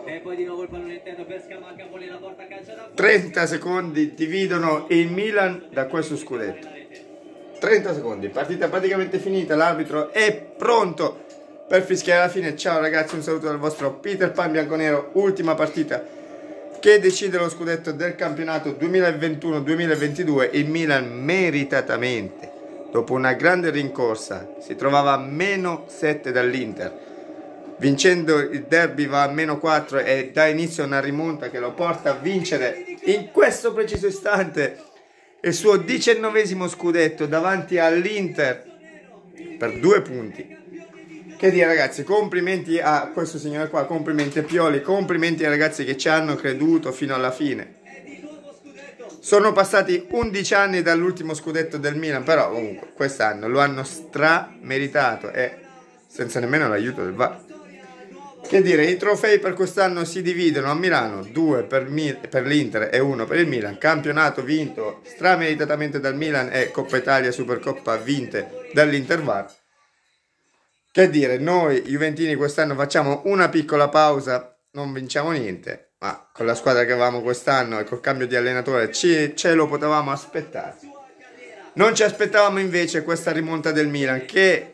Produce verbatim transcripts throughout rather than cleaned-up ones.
E poi di nuovo il pallone interno per Scamacca, vuole la porta, calcia da fuori. trenta secondi dividono il Milan da questo scudetto. trenta secondi, partita praticamente finita, l'arbitro è pronto per fischiare la fine. Ciao ragazzi, un saluto dal vostro Peter Pan Bianconero, ultima partita che decide lo scudetto del campionato duemilaventuno duemilaventidue. Il Milan meritatamente, dopo una grande rincorsa, si trovava a meno sette dall'Inter. Vincendo il derby va a meno quattro e dà inizio a una rimonta che lo porta a vincere in questo preciso istante il suo diciannovesimo scudetto davanti all'Inter per due punti. Che dire ragazzi, complimenti a questo signore qua, complimenti a Pioli, complimenti ai ragazzi che ci hanno creduto fino alla fine. Sono passati undici anni dall'ultimo scudetto del Milan, però comunque quest'anno lo hanno strameritato e senza nemmeno l'aiuto del V A R. Che dire, i trofei per quest'anno si dividono a Milano, due per, per l'Inter e uno per il Milan. Campionato vinto strameritatamente dal Milan e Coppa Italia, Supercoppa vinte dall'Inter V A R. Che dire, noi Juventini quest'anno facciamo una piccola pausa, non vinciamo niente, ma con la squadra che avevamo quest'anno e col cambio di allenatore ci, ce lo potevamo aspettare. Non ci aspettavamo invece questa rimonta del Milan che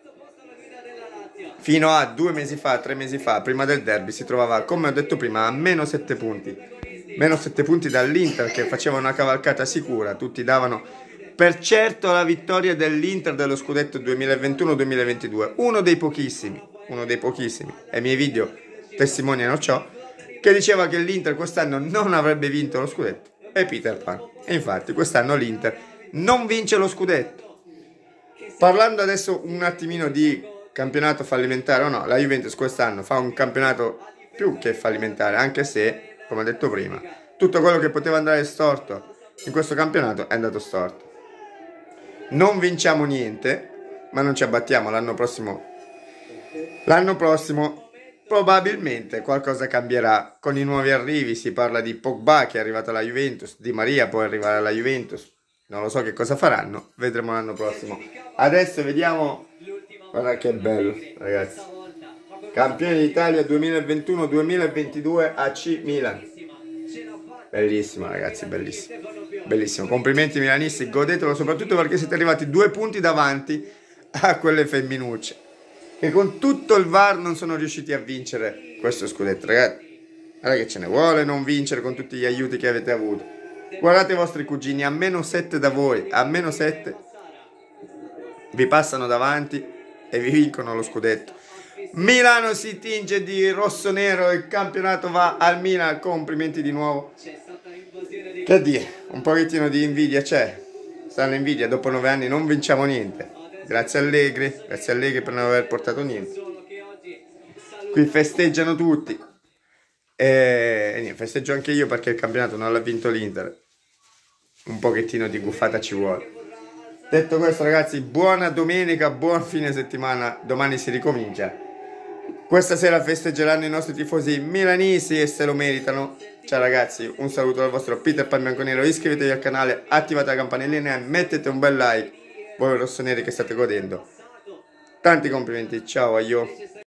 fino a due mesi fa, tre mesi fa, prima del derby, si trovava, come ho detto prima, a meno sette punti. Meno sette punti dall'Inter che faceva una cavalcata sicura. Tutti davano per certo la vittoria dell'Inter dello scudetto duemilaventuno duemilaventidue. Uno dei pochissimi, uno dei pochissimi, e i miei video testimoniano ciò, che diceva che l'Inter quest'anno non avrebbe vinto lo scudetto. E Peter Pan. E infatti quest'anno l'Inter non vince lo scudetto. Parlando adesso un attimino di campionato fallimentare o no, la Juventus quest'anno fa un campionato più che fallimentare, anche se, come ho detto prima, tutto quello che poteva andare storto in questo campionato è andato storto. Non vinciamo niente, ma non ci abbattiamo. L'anno prossimo l'anno prossimo probabilmente qualcosa cambierà con i nuovi arrivi. Si parla di Pogba che è arrivato alla Juventus, Di Maria può arrivare alla Juventus, non lo so che cosa faranno, vedremo l'anno prossimo. Adesso vediamo. Guarda che bello ragazzi, campione d'Italia duemilaventuno duemilaventidue A C Milan, bellissimo ragazzi, bellissimo, bellissimo, complimenti milanisti, godetelo soprattutto perché siete arrivati due punti davanti a quelle femminucce che con tutto il V A R non sono riusciti a vincere questo scudetto. Ragazzi, guarda che ce ne vuole non vincere con tutti gli aiuti che avete avuto. Guardate i vostri cugini a meno sette da voi, a meno sette vi passano davanti e vi vincono lo scudetto. Milano si tinge di rosso-nero, il campionato va al Milan, complimenti di nuovo. Che dire, un pochettino di invidia c'è, sta l'invidia, dopo nove anni non vinciamo niente. Grazie Allegri, grazie Allegri per non aver portato niente. Qui festeggiano tutti. E niente, festeggio anche io perché il campionato non l'ha vinto l'Inter. Un pochettino di guffata ci vuole. Detto questo ragazzi, buona domenica, buon fine settimana, domani si ricomincia. Questa sera festeggeranno i nostri tifosi milanisti e se lo meritano. Ciao ragazzi, un saluto dal vostro Peter Pan Bianconero, iscrivetevi al canale, attivate la campanellina e mettete un bel like, voi rossoneri che state godendo. Tanti complimenti, ciao, aio.